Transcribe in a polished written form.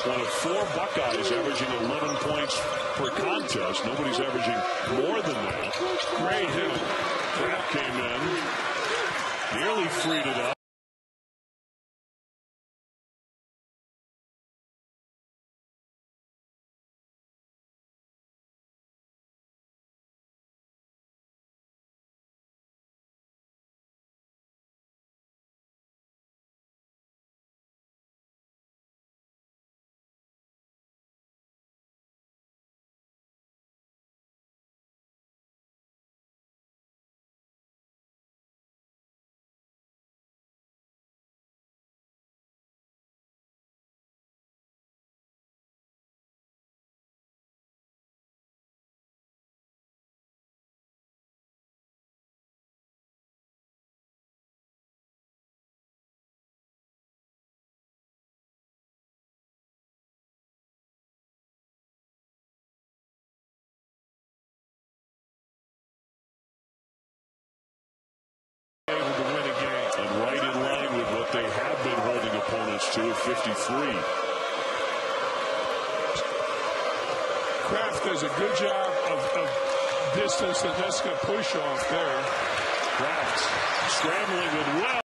One of 4 Buckeyes averaging 11 points per contest. Nobody's averaging more than that. Great hit. Kraft came in, nearly freed it up. They have been holding opponents to 53. Kraft does a good job of distance, and that's going to push off there. Kraft scrambling with well.